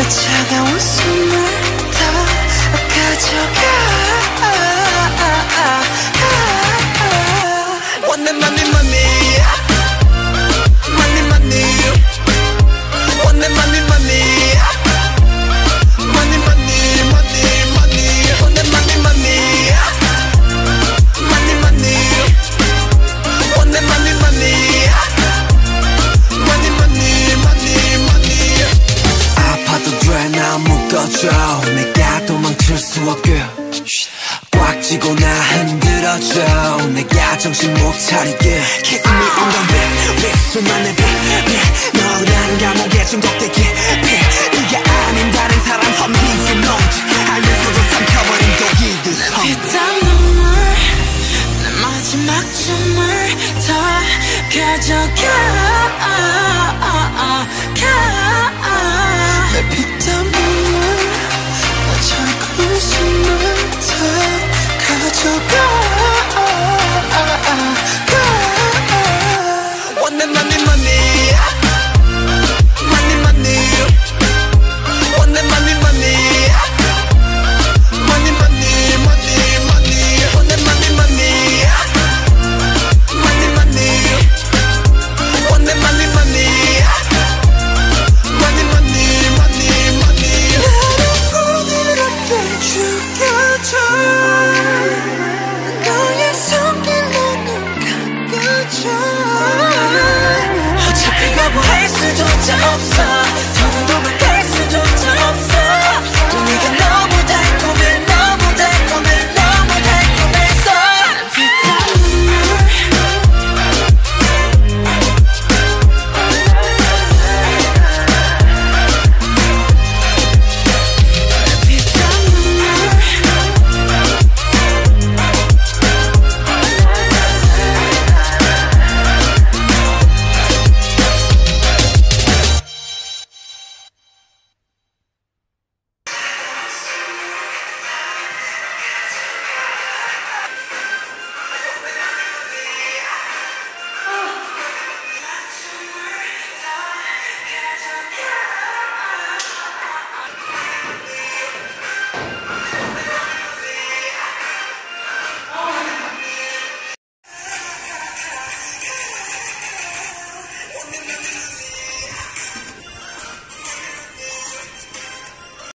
차가운 숨을 다 가져가. Want that money, money, money, money. Want that money, money, money, money, money, money. Want that money, money, money, money. Want that money, money, money, money, money, money. 아파도 돼, 나 묶어줘. 내가 도망칠 수 없게 꽉 쥐고 나 흔들어줘. 내가 정신 못 차리게 Kiss me on the back, back 수만의 빛 너란 감옥에 중독되게